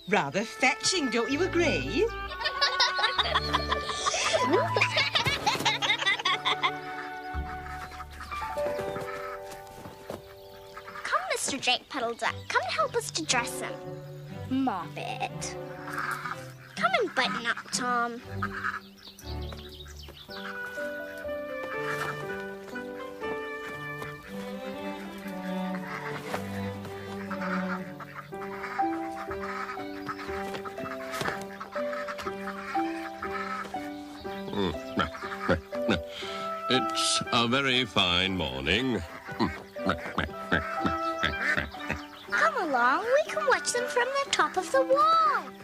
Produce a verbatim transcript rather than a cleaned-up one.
Rather fetching, don't you agree? Come, Mister Jake Puddle Duck. Come and help us to dress him. Moppet. Come and button up, Tom. It's a very fine morning. Come along, we can watch them from the top of the wall.